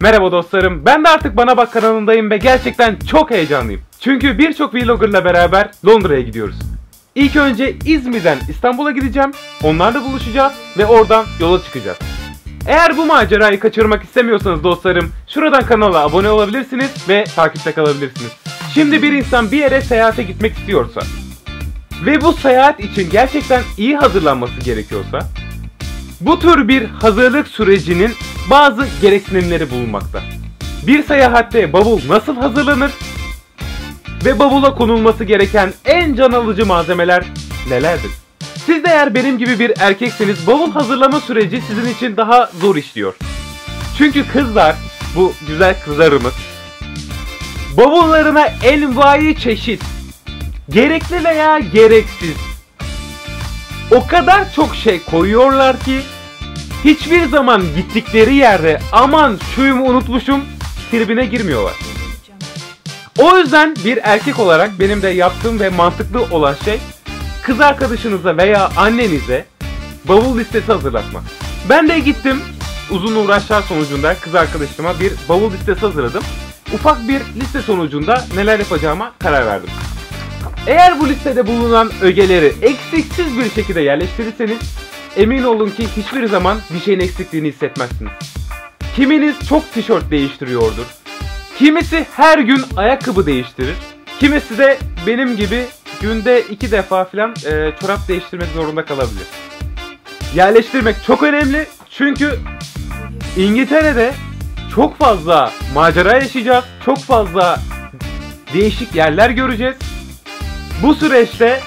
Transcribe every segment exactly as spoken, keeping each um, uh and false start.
Merhaba dostlarım, ben de artık Bana Bak kanalındayım ve gerçekten çok heyecanlıyım. Çünkü birçok vloggerla beraber Londra'ya gidiyoruz. İlk önce İzmir'den İstanbul'a gideceğim, onlarla buluşacağız ve oradan yola çıkacağız. Eğer bu macerayı kaçırmak istemiyorsanız dostlarım, şuradan kanala abone olabilirsiniz ve takipte kalabilirsiniz. Şimdi bir insan bir yere seyahate gitmek istiyorsa ve bu seyahat için gerçekten iyi hazırlanması gerekiyorsa, bu tür bir hazırlık sürecinin bazı gereksinimleri bulunmakta. Bir seyahatte bavul nasıl hazırlanır ve bavula konulması gereken en can alıcı malzemeler nelerdir? Siz de eğer benim gibi bir erkekseniz bavul hazırlama süreci sizin için daha zor işliyor. Çünkü kızlar, bu güzel kızlarımız, bavullarına envai çeşit, gerekli veya gereksiz, o kadar çok şey koyuyorlar ki hiçbir zaman gittikleri yerde aman şuyumu unutmuşum tribine girmiyorlar. O yüzden bir erkek olarak benim de yaptığım ve mantıklı olan şey, kız arkadaşınıza veya annenize bavul listesi hazırlatmak. Ben de gittim, uzun uğraşlar sonucunda kız arkadaşıma bir bavul listesi hazırladım. Ufak bir liste sonucunda neler yapacağıma karar verdim. Eğer bu listede bulunan ögeleri eksiksiz bir şekilde yerleştirirseniz emin olun ki hiçbir zaman bir şeyin eksikliğini hissetmezsiniz. Kiminiz çok tişört değiştiriyordur. Kimisi her gün ayakkabı değiştirir. Kimisi de benim gibi günde iki defa falan e, çorap değiştirmek zorunda kalabilir. Yerleştirmek çok önemli çünkü İngiltere'de çok fazla macera yaşayacağız. Çok fazla değişik yerler göreceğiz. Bu süreçte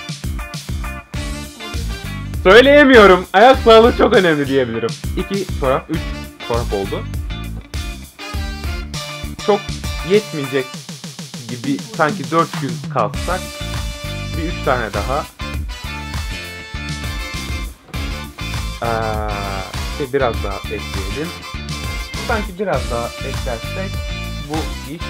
söyleyemiyorum. Ayak sağlığı çok önemli diyebilirim. iki çorap, üç çorap oldu. Çok yetmeyecek gibi sanki dört gün kalsak bir üç tane daha. Ee, biraz daha ekleyelim. Sanki biraz daha eklersek bu iş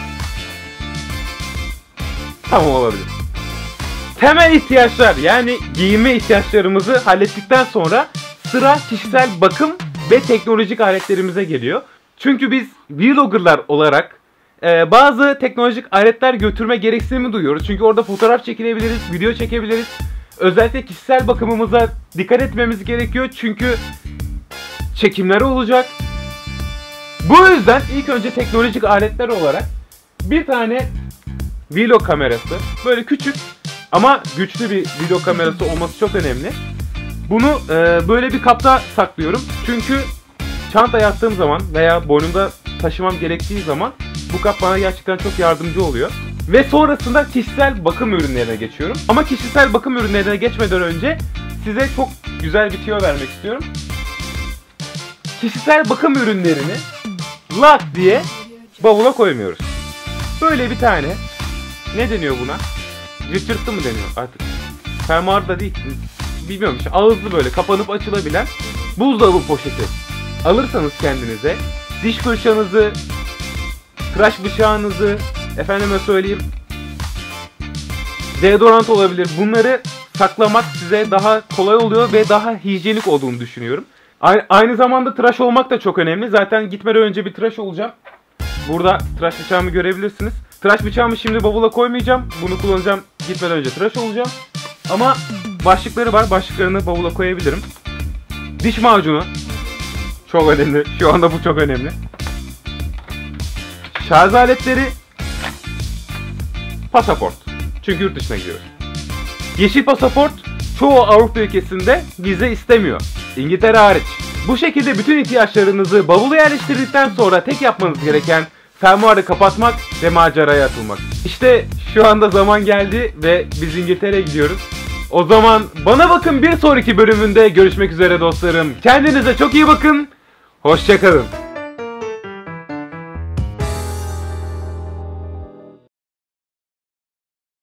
tamam olabilir. Temel ihtiyaçlar, yani giyinme ihtiyaçlarımızı hallettikten sonra sıra kişisel bakım ve teknolojik aletlerimize geliyor. Çünkü biz vloggerlar olarak e, bazı teknolojik aletler götürme gereksinimi duyuyoruz. Çünkü orada fotoğraf çekilebiliriz, video çekebiliriz. Özellikle kişisel bakımımıza dikkat etmemiz gerekiyor çünkü çekimler olacak. Bu yüzden ilk önce teknolojik aletler olarak bir tane vlog kamerası, böyle küçük ama güçlü bir video kamerası olması çok önemli. Bunu e, böyle bir kapta saklıyorum. Çünkü çantaya attığım zaman veya boynumda taşımam gerektiği zaman bu kap bana gerçekten çok yardımcı oluyor. Ve sonrasında kişisel bakım ürünlerine geçiyorum. Ama kişisel bakım ürünlerine geçmeden önce size çok güzel bir tüyo vermek istiyorum. Kişisel bakım ürünlerini lak diye bavula koymuyoruz. Böyle bir tane, ne deniyor buna? Cırtırtlı mı deniyor artık? Fermuar da değil, bilmiyorum işte, ağızlı böyle kapanıp açılabilen buzdolabı poşeti alırsanız kendinize, diş fırçanızı, tıraş bıçağınızı, efendime söyleyeyim, deodorant olabilir, bunları saklamak size daha kolay oluyor ve daha hijyenik olduğunu düşünüyorum. Aynı zamanda tıraş olmak da çok önemli. Zaten gitmeden önce bir tıraş olacağım. Burada tıraş bıçağımı görebilirsiniz. Tıraş bıçağımı şimdi bavula koymayacağım. Bunu kullanacağım, gitmeden önce tıraş olacağım. Ama başlıkları var. Başlıklarını bavula koyabilirim. Diş macunu çok önemli. Şu anda bu çok önemli. Şarj aletleri. Pasaport. Çünkü yurt dışına gidiyoruz. Yeşil pasaport çoğu Avrupa ülkesinde vize istemiyor. İngiltere hariç. Bu şekilde bütün ihtiyaçlarınızı bavula yerleştirdikten sonra tek yapmanız gereken fermuarı kapatmak ve maceraya atılmak. İşte şu anda zaman geldi ve biz İngiltere'ye gidiyoruz. O zaman Bana Bakın bir sonraki bölümünde görüşmek üzere dostlarım. Kendinize çok iyi bakın. Hoşça kalın.